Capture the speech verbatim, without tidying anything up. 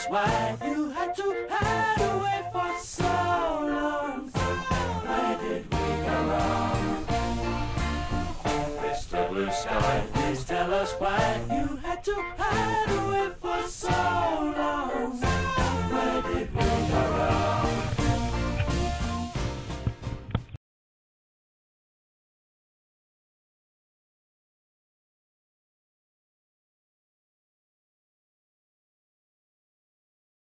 us why you had to hide away for so long. Where did we go wrong? Mister Blue Sky, please tell us why you had to hide